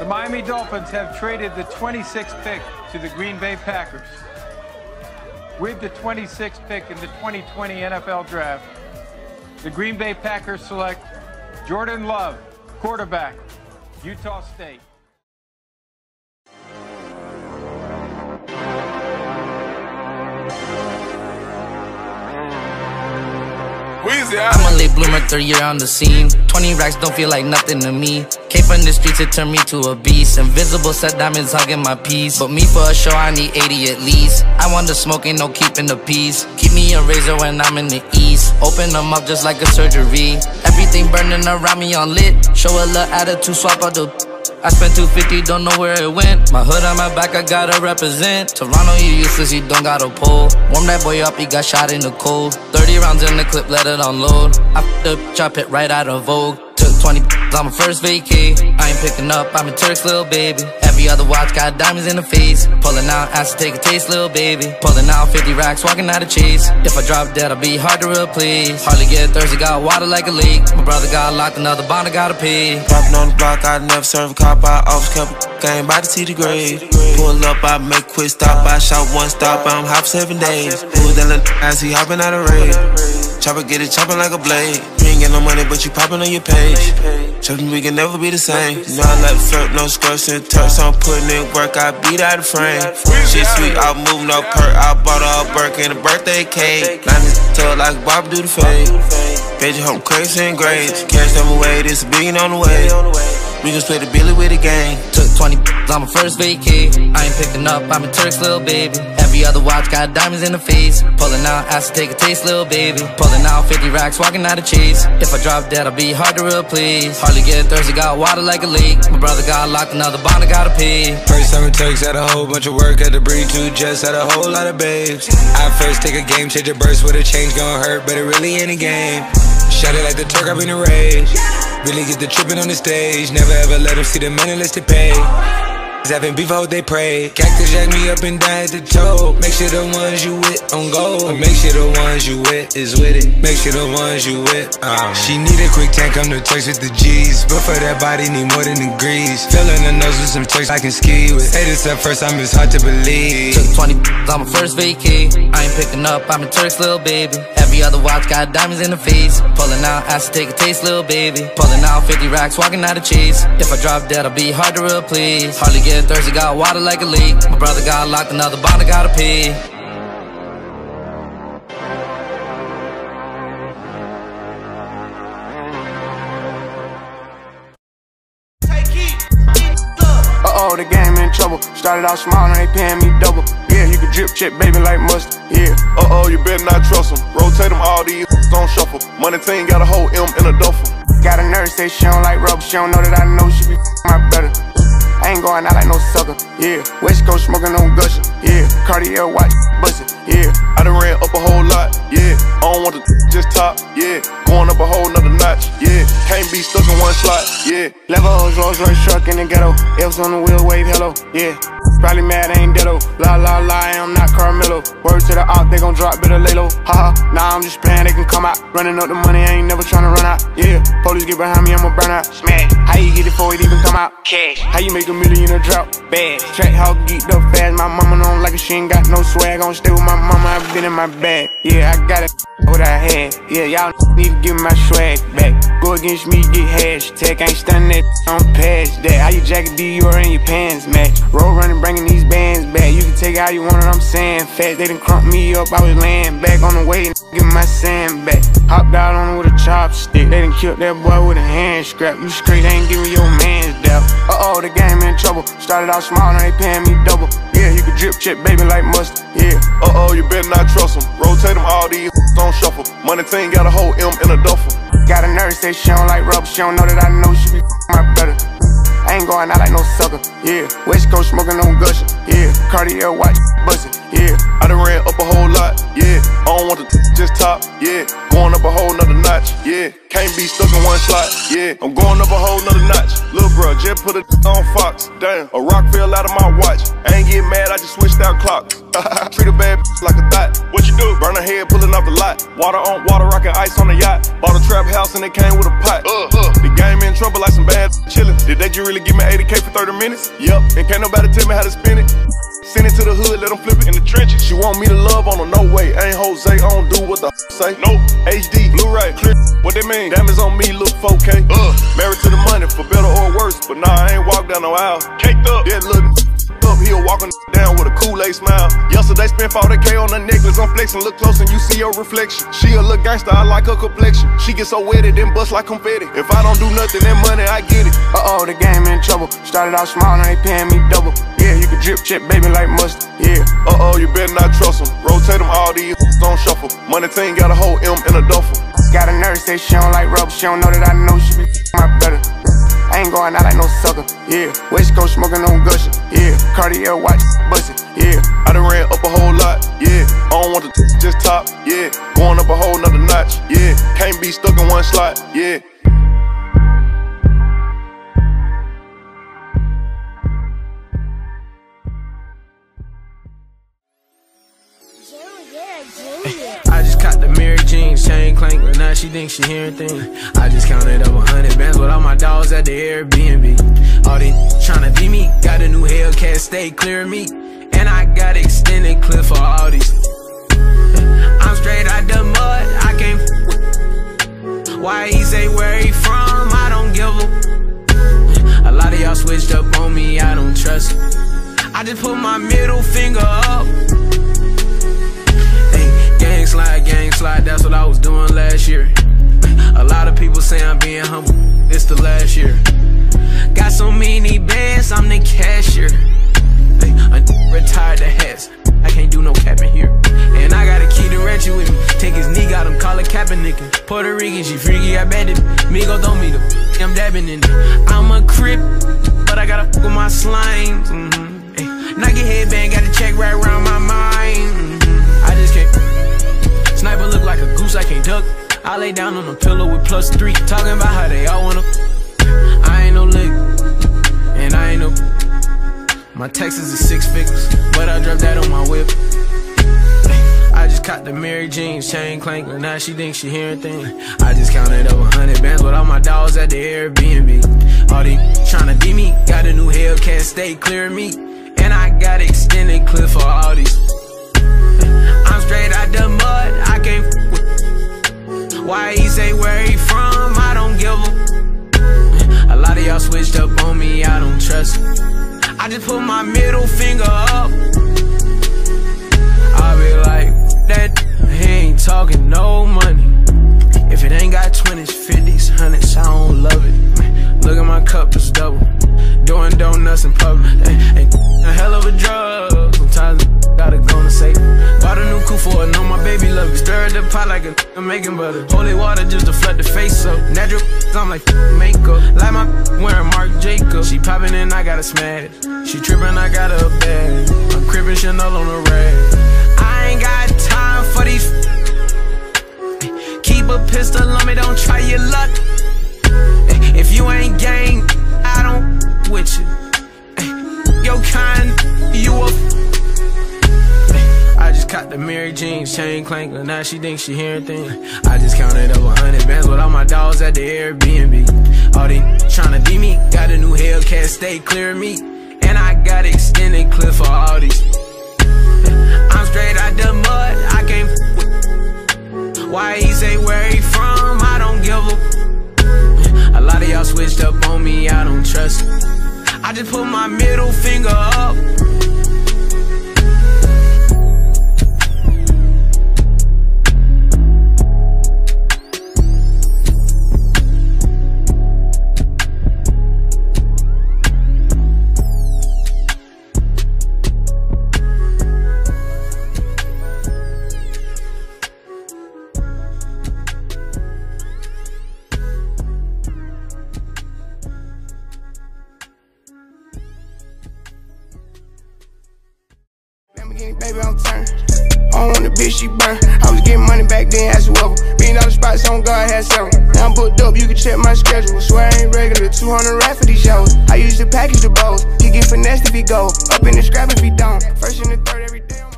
The Miami Dolphins have traded the 26th pick to the Green Bay Packers. With the 26th pick in the 2020 NFL Draft, the Green Bay Packers select Jordan Love, quarterback, Utah State. I'm a late bloomer, third year on the scene. 20 racks don't feel like nothing to me. Came from the streets, it turned me to a beast. Invisible set diamonds hugging my piece. But me for a show, I need 80 at least. I want the smoke, ain't no keeping the peace. Keep me a razor when I'm in the east. Open them up just like a surgery. Everything burning around me on lit. Show a little attitude, swap out the I spent 250, don't know where it went. My hood on my back, I gotta represent. Toronto, you useless, you don't got a pole. Warm that boy up, he got shot in the cold. 30 rounds in the clip, let it unload. I f***ed up, chop it right out of Vogue. Took 20 on my first vacay. I ain't picking up, I'm a Turks, little baby. Every other watch got diamonds in the face. Pulling out, asked to take a taste, little baby. Pulling out 50 racks, walking out of chase. If I drop dead, I'll be hard to replace. Hardly get thirsty, got water like a lake. My brother got locked, another bond I gotta pay. Popping on the block, I never serve a cop. I always kept game by the see the grave. Pull up, I make quick stop. I shot one stop, I'm hop 7 days. Who's that little ass, he hopping out of raid. Chopper get it chopping like a blade. You ain't get no money, but you popping on your page. Chopping, we can never be the same. You know I like flirt, no skirts and Turks. I'm putting in work, I beat out the frame. Shit sweet, I moving no perk. I bought a Burke and a birthday cake. Line his toe like Bob do the fade. Page home crazy and grades. Cash them away, this a billion on the way. We just play the Billy with the gang. Took 20 on my first vacay. I ain't picking up, I'm a Turks, little baby. Every other watch got diamonds in the face. Pulling out, asked to take a taste, little baby. Pulling out 50 racks, walking out of chase. If I drop dead, I'll be hard to replace. Hardly get thirsty, got water like a lake. My brother got locked, another bond I gotta pay. First time in Turks, had a whole bunch of work. Had to breathe 2 jets, had a whole lot of babes. I first take a game, change a burst with a change gon' hurt, but it really ain't a game. Shot it like the Turk, I've been a rage. Really get the trippin' on the stage. Never ever let them see the men unless they pay. Having beef, I hope they pray. Cactus jack me up and down at the toe. Make sure the ones you with on go. Make sure the ones you with is with it. Make sure the ones you with. She need a quick tank, come to Turks with the G's. But for that body, need more than degrees. Filling the nose with some Turks I can ski with. Hey, this at first time, it's hard to believe. Took 20 on my first vacay. I ain't picking up, I'm a Turks, little baby. Every other watch got diamonds in the face. Pulling out, asked to take a taste, little baby. Pulling out 50 racks, walking out of chase. If I drop dead, I'll be hard to replace. Hardly get thirsty, got water like a lake. My brother got locked, another bond I gotta pay. Uh-oh, the game in trouble. Started out small, now they paying me double. Yeah, you can drip check, baby, like mustard. Yeah. Uh-oh, you better not trust them. Rotate them, all these on shuffle. Money team got a whole M in a duffel. Got a nurse, say she don't like rubber. She don't know that I know she be my brother. I ain't going out like no sucker, yeah. West Coast smoking on gushing, yeah. Cartier watch bustin', yeah. I done ran up a whole lot, yeah. I don't want to just top, yeah. Going up a whole nother notch, yeah. Can't be stuck in one slot, yeah. Levels, Rolls Royce truck in the ghetto. F's on the wheel, wave hello, yeah. Probably mad, I ain't deado. La la la, I'm not Carmelo. Word to the op, they gon' drop, better lay low. Haha, nah, I'm just playing, they can come out. Running up the money, I ain't never tryna run out, yeah. Police get behind me, I'ma burn out. Smash, how you get it before it even come out? Cash, how you make a million in a drought? Bad, track how geeked up fast. My mama don't like it, she ain't got no swag. Gon' stay with my mama, I've been in my bag. Yeah, I got it, what I had. Yeah, y'all need to give me my swag back. Go against me, get hashtag. Ain't stunning that, I'm past that. How you jacket D, you are in your pants match. Roll running, bringing these bands back. You can take it how you want it, I'm saying fast. They done crump me up, I was laying back on the way and give my sand back. Hopped out on it with a chopstick. They done killed that boy with a hand scrap. You straight, they ain't giving your man's doubt. Uh-oh, the game in trouble. Started out small, now they paying me double. Yeah, you can drip check, baby, like mustard. Yeah. Uh-oh, you better not trust them. Rotate them, all these on shuffle. Money team got a whole M in a duffel. Got a nurse, say she don't like rubber. She don't know that I know she be my brother. I ain't going out like no sucker, yeah. West Coast smoking on gushing, yeah. Cartier watch bustin', yeah. I done ran up a whole lot, yeah. I don't want to just top, yeah. going up a whole nother notch, yeah. Can't be stuck in one slot, yeah. I'm going up a whole nother notch. Lil' bruh, just put it on Fox, damn. A rock fell out of my watch. I ain't get mad, I just switched out clocks. Treat a bad like a thought. What you do? Burn her head, pulling off the lot. Water on water, rockin' ice on the yacht. Bought a trap house and it came with a pot. The game in trouble like some bad chillin'. Did they just really give me 80K for 30 minutes? Yup, and can't nobody tell me how to spin it. Send it to the hood, let them flip it in the trenches. She want me to love on her, no way. Ain't Jose, I don't do what the say. Nope. HD, Blu-ray, clear. What they mean? Diamonds on me, look 4K. Married to the money, for better or worse. But nah, I ain't walk down no aisle. Caked up. That little up, he'll walking down with a Kool-Aid smile. Yesterday spent 40K on a necklace. I'm flexing, look close and you see her reflection. She a little gangster, I like her complexion. She get so wet it then bust like confetti. If I don't do nothing, that money, I get it. The game in trouble. Started out small, now they paying me double. Yeah, you can drip check, baby, like mustard. Yeah. You better not trust them. Rotate them, all these on shuffle. Money team got a whole M in a duffel. Got a nurse say she don't like rubber. She don't know that I know she be my better. I ain't going out like no sucker, yeah. West Coast smoking on Gusher, yeah. Cartier watch bustin', yeah. I done ran up a whole lot, yeah. I don't want to just top, yeah. Going up a whole nother notch, yeah. Can't be stuck in one slot, yeah. I just caught the Mary jeans, chain clank, but now she thinks she hearing things. I just counted up 100 bands with all my dogs at the Airbnb. All they tryna be me, got a new Hellcat, stay clear of me. And I got extended clip for all these. I'm straight out the mud, I can't f. Why he say where he from, I don't give a. A lot of y'all switched up on me, I don't trust. I just put my middle finger up. Gang slide, that's what I was doing last year. A lot of people say I'm being humble, it's the last year. Got so many bands, I'm the cashier. Retired the hats, I can't do no capping here. And I got a key to Ratchet with me. Take his knee, got him, call it Kaepernick. Puerto Rican, she freaky, I bet it. Migo don't meet her, I'm dabbing in it. I'm a crip, but I gotta f with my slimes. Nike headband, got a check right around my mind. I just can't. Sniper look like a goose, I can't duck. I lay down on a pillow with +3, talking about how they all wanna. I ain't no lick, and I ain't no. My Texas is 6 figures, but I dropped that on my whip. I just caught the Mary jeans, chain clank, but now she thinks she hearing things. I just counted up 100 bands with all my dogs at the Airbnb. All they tryna be me, got a new Hellcat, stay clear of me. And I got extended clip for all these. I'm straight out the mud, I can't f with. Why he say where he from, I don't give a. A lot of y'all switched up on me, I don't trust. I just put my middle finger up. I'll be like, that he ain't talking no money. If it ain't got 20s, 50s, 100s, I don't love it. Look at my cup, it's double. Doing donuts in public, ain't a hell of a drug. Sometimes gotta go and say, bought a new coupe for it, know my baby love it. Stir the pot like a making butter. Holy water just to flood the face up. Natural, I'm like makeup. Like my wearing Marc Jacobs. She popping and I gotta smash. She tripping, I got a bag. I'm crippin' Chanel on the rag. I ain't got time for these. Keep a pistol on me, don't try your luck. If you ain't gang, I don't with you. Yo kind, you a. I just caught the Mary jeans, chain clank, but now she thinks she hearing things. I just counted up 100 bands with all my dogs at the Airbnb. All they tryna be me, got a new Hellcat, stay clear of me. And I got extended clip for all these. I'm straight out the mud, I can't f with. Why he say where he from, I don't give a. A lot of y'all switched up on me, I don't trust. I just put my middle finger up. bitch, she burn. I was getting money back then, ask whoever. Being all the spots on God, had several. Now I'm booked up, you can check my schedule. Swear I ain't regular, 200 rap for these shows. I used to package the balls. He get finessed if he go. Up in the scrap if he don't. First and the third every day.